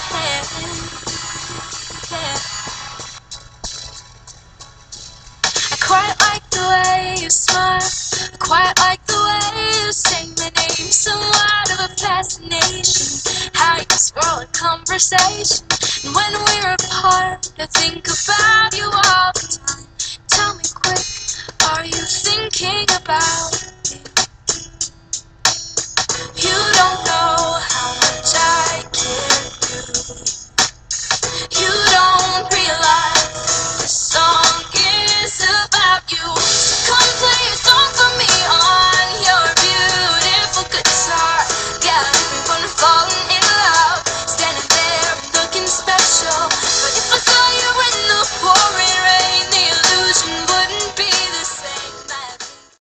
I quite like the way you smile, I quite like the way you say my name. Somewhat of a fascination, how you swirl a conversation. And when we're apart, I think about you all the time. Tell me quick, are you thinking about